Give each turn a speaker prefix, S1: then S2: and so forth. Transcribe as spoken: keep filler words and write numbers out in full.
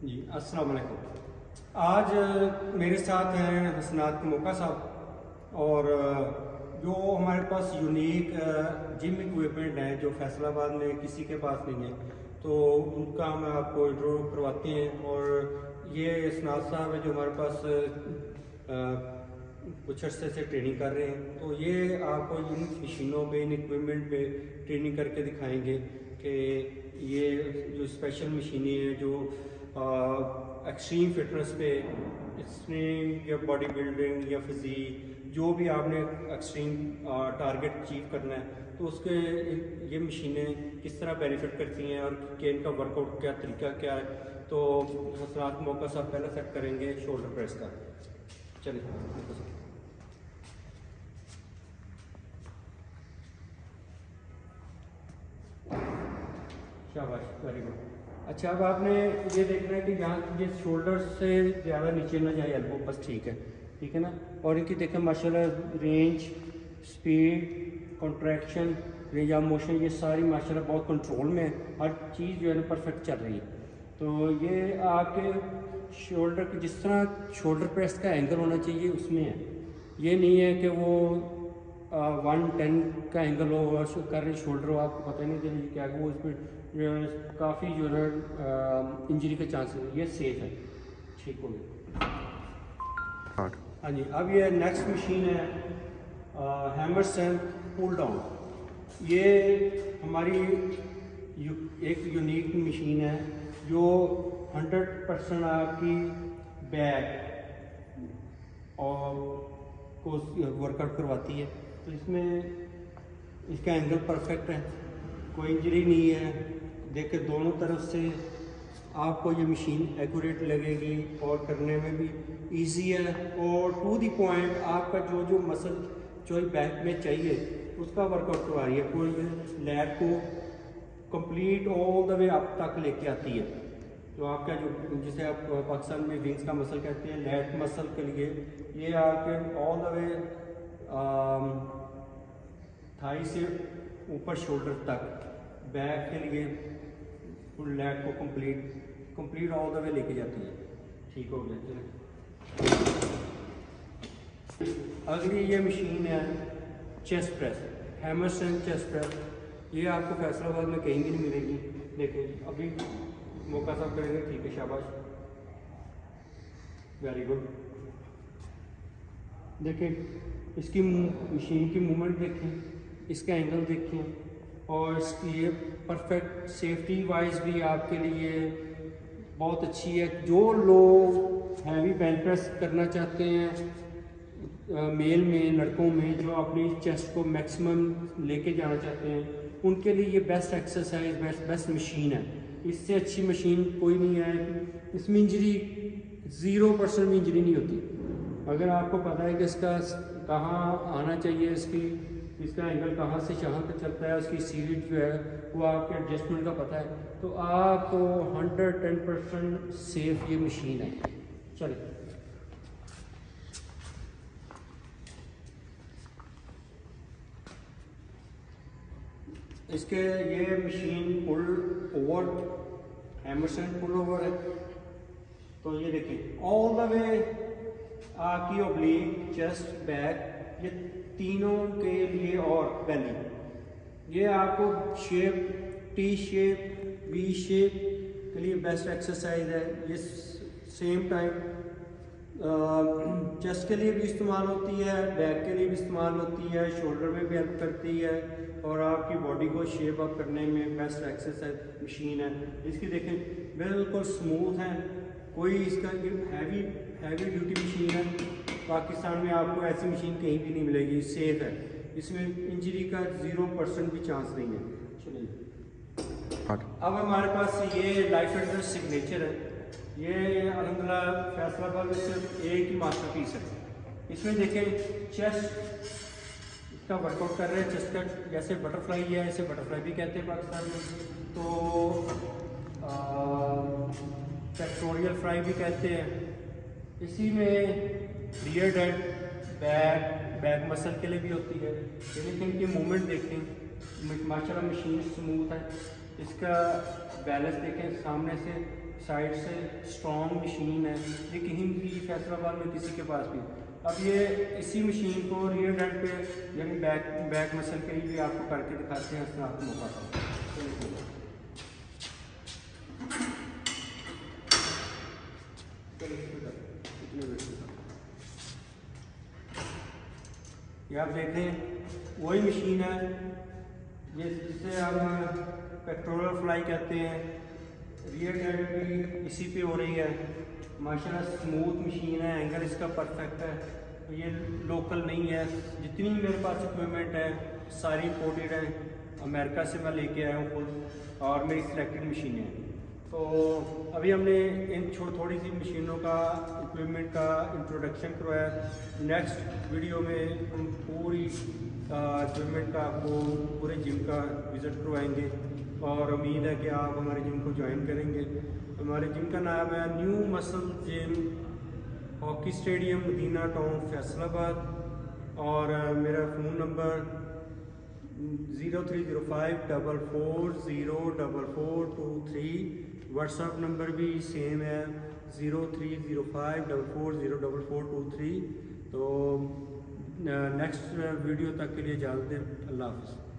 S1: जी अस्सलाम वालेकुम। आज मेरे साथ हैं हसनात मौका साहब और जो हमारे पास यूनिक जिम इक्विपमेंट है जो फैसलाबाद में किसी के पास नहीं है, तो उनका हम आपको इंट्रो करवाते हैं। और ये हसनात साहब है जो हमारे पास कुछ अर्से से ट्रेनिंग कर रहे हैं, तो ये आपको इन मशीनों पे, इन इक्विपमेंट पे ट्रेनिंग करके दिखाएंगे कि ये जो स्पेशल मशीनें हैं जो एक्सट्रीम फिटनेस पे, एक्सट्रीम या बॉडी बिल्डिंग या फिजिक, जो भी आपने एक्सट्रीम टारगेट अचीव करना है, तो उसके ये मशीनें किस तरह बेनिफिट करती हैं और कि इनका वर्कआउट क्या तरीका क्या है। तो हसनात मौका साहब पहले सेट करेंगे शोल्डर प्रेस का। चलिए शाबाश, वेरी गुड। अच्छा, अब आपने ये देखना है कि यहाँ ये शोल्डर से ज़्यादा नीचे ना जाए एल्बो, बस ठीक है, ठीक है ना। और इनकी देखें माशाल्लाह range, speed, contraction, range of motion, ये सारी माशाल्लाह बहुत कंट्रोल में है। हर चीज़ जो है ना परफेक्ट चल रही है। तो ये आपके शोल्डर की जिस तरह शोल्डर प्रेस का एंगल होना चाहिए उसमें है। ये नहीं है कि वो वन टेन का एंगल हो और कर रहे शोल्डर हो, आपको पता नहीं चलिए क्या वो उसमें काफ़ी जो है इंजरी के चांसेस है। ये सेफ है, ठीक हो गया। हाँ जी, अब ये नेक्स्ट मशीन है हैमर स्ट्रेंथ पुल डाउन। ये हमारी यू, एक यूनिक मशीन है जो हंड्रेड परसेंट आपकी बैक और को वर्कआउट करवाती है। तो इसमें इसका एंगल परफेक्ट है, कोई इंजरी नहीं है। देखिए दोनों तरफ से आपको ये मशीन एक्यूरेट लगेगी और करने में भी इजी है और टू दी पॉइंट आपका जो जो मसल जो बैक में चाहिए उसका वर्कआउट करवा रही है। कोई लैग को complete all the way up तक लेके आती है। तो आपका जो जिसे आप पाकिस्तान में विंग्स का मसल कहते हैं, लैट मसल के लिए ये आपके ऑल द वे थाई से ऊपर शोल्डर तक, बैक के लिए फुल लैग को complete complete all the way लेके जाती है। ठीक हो गया। चलिए अगली ये मशीन है chest press, hammer strength chest press. ये आपको फैसलाबाद में कहीं भी नहीं मिलेगी। देखिए अभी मौका साहब करेंगे, ठीक है, शाबाश, वेरी गुड। देखिए इसकी मशीन की मूवमेंट देखें, इसका एंगल देखें और इसकी ये परफेक्ट सेफ्टी वाइज भी आपके लिए बहुत अच्छी है। जो लोग हैवी बेंच प्रेस करना चाहते हैं मेल में, लड़कों में, जो अपनी चेस्ट को मैक्सिमम लेके जाना चाहते हैं, उनके लिए ये best exercise, best best machine है। इससे अच्छी मशीन कोई नहीं है। इसमें इंजरी ज़ीरो परसेंट भी इंजरी नहीं होती। अगर आपको पता है कि इसका कहाँ आना चाहिए, इसकी इसका एंगल कहाँ से कहाँ तक चलता है, उसकी सीरीज जो है वो आपके एडजस्टमेंट का पता है, तो आपको हंड्रेड टेन परसेंट सेफ ये मशीन है। चलिए इसके ये machine pull over, hammer strength pull over है। तो ये देखिए ऑल द वे आपकी ओब्लिक, चेस्ट, बैक, ये तीनों के लिए, और बेली, ये आपको shape T shape, V shape के लिए बेस्ट एक्सरसाइज है। ये सेम टाइम चेस्ट के लिए भी इस्तेमाल होती है, बैक के लिए भी इस्तेमाल होती है, शोल्डर में भी हेल्प करती है और आपकी बॉडी को शेप अप करने में बेस्ट एक्सरसाइज मशीन है। इसकी देखें बिल्कुल स्मूथ है, कोई इसका हैवी हैवी ड्यूटी मशीन है। पाकिस्तान में आपको ऐसी मशीन कहीं भी नहीं मिलेगी, सेफ है, इसमें इंजरी का ज़ीरो परसेंट भी चांस नहीं है। चलिए अब हमारे पास ये लाइफ फिटनेस सिग्नेचर है। ये अल्हम्दुलिल्लाह फैसलाबाद में सिर्फ एक ही मास्टरपीस है। इसमें देखें चेस्ट इसका वर्कआउट कर रहे हैं, चेस्ट का जैसे बटरफ्लाई है, इसे बटरफ्लाई भी कहते हैं पाकिस्तान में, तो पेक्टोरियल फ्राई भी कहते हैं। इसी में रियर डेड, बैक बैक मसल के लिए भी होती है। लेकिन इनकी मूवमेंट देखें, माशाल्लाह मशीन स्मूथ है। इसका बैलेंस देखें, सामने से साइड से स्ट्रॉन्ग मशीन है, ये कहीं भी फैसलाबाद में किसी के पास भी। अब ये इसी मशीन को रियर डेंट पे यानी बैक बैक मसल के लिए भी आपको करके दिखाते हैं, इसमें आपको मौका था। ये आप देखें वही मशीन है ये जिसे हम पेट्रोल फ्लाई कहते हैं। रियर डेंट भी इसी पे हो रही है, माशाल्लाह स्मूथ मशीन है, एंगल इसका परफेक्ट है। तो ये लोकल नहीं है, जितनी मेरे पास इक्विपमेंट है सारी इंपोर्टेड है, अमेरिका से मैं लेके आया हूँ खुद, और मेरी सिलेक्टेड मशीनें हैं। तो अभी हमने इन थोड़ी सी मशीनों का इक्विपमेंट का इंट्रोडक्शन करवाया। नेक्स्ट वीडियो में हम पूरी इक्विपमेंट का आपको पूरे जिम का विज़िट करवाएंगे, और उम्मीद है कि आप हमारे जिम को ज्वाइन करेंगे। हमारे जिम का नाम है new muscle gym, hockey stadium, Madina town, Faisalabad, और मेरा phone number zero three zero five double four zero double four two three. WhatsApp number भी सेम है, zero three zero five double four zero double four two three. तो next video तक के लिए इजाज़त दें। अल्लाह हाफ़िज़।